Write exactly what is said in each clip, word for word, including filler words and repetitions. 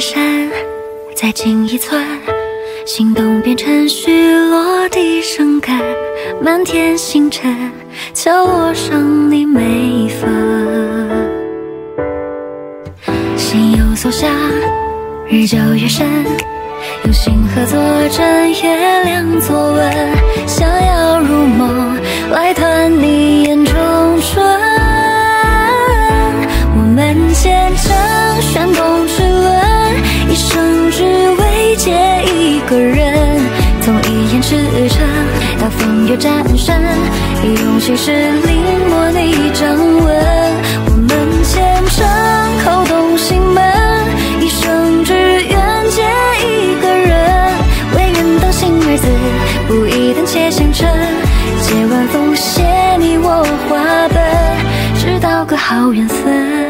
山，再进一寸，心动变成虚落地生根，满天星辰，敲落上你每一分。心有所向，日久月深，用心合作枕月亮作吻，想要入梦来探你眼中春。我们虔诚旋动齿轮，一生只为见一个人，从一眼赤诚到风月战胜，用心事临摹你掌纹。我们虔诚扣动心门，一生只愿见一个人，为人当心儿子，不一等且相称，借晚风写你我话本，直到个好缘分。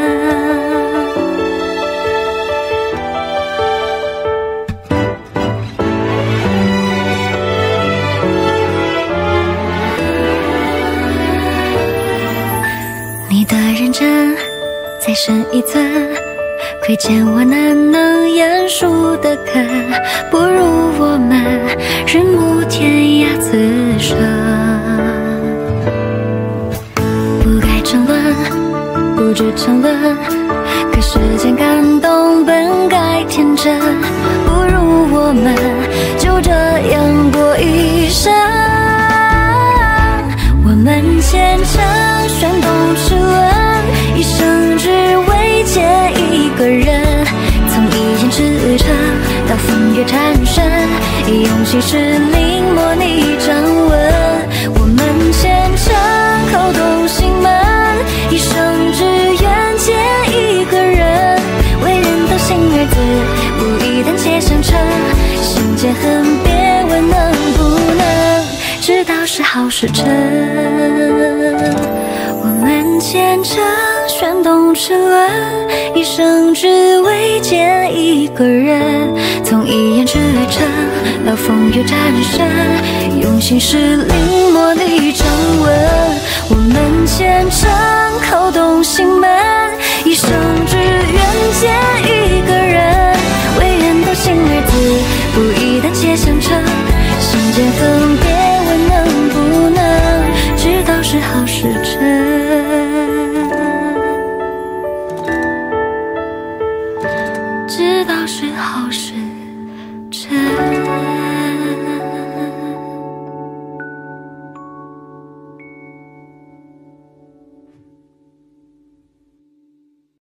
你的认真再深一寸，窥见我难能言述的肯，不如我们日暮天涯自生。不该争论，不知沉沦，可世间感动本该天真，不如我们就这样过一生。我们虔诚旋动齿轮，一生只为见一个人，从一眼赤诚到风月缠身，用心事临摹你掌纹。我们虔诚扣动心门，一生只愿见一个人，为人道心儿子，不一等且相称，心间恨别问能不能，直到是好时辰。我们虔诚旋动齿轮，一生只为见一个人，从一眼赤诚到风月战胜，用心事临摹你掌纹。我们虔诚扣动心门，一生只愿见一个人，为人道心儿子，不一等且相称，心间恨别问能不能，直到是好时辰，直到是好时辰。